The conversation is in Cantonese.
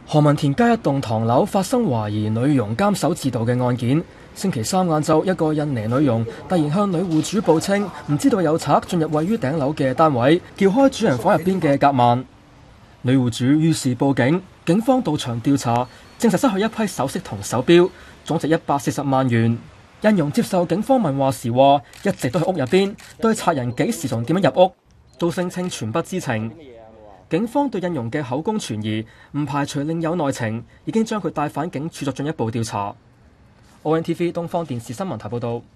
何文田街一棟唐樓發生懷疑女傭監守自盜嘅案件。星期三晏晝，一個印尼女傭突然向女戶主報稱，唔知道有賊進入位於頂樓嘅單位，撬開主人房入邊嘅夾萬。女戶主於是報警，警方到場調查，證實失去一批首飾同手錶，總值140萬元。印傭接受警方問話時話，一直都喺屋入邊，對賊人幾時同點樣入屋，都聲稱全不知情。警方對印傭嘅口供存疑，唔排除另有內情，已經將佢帶返警署作進一步調查。ONTV 東方電視新聞台報道。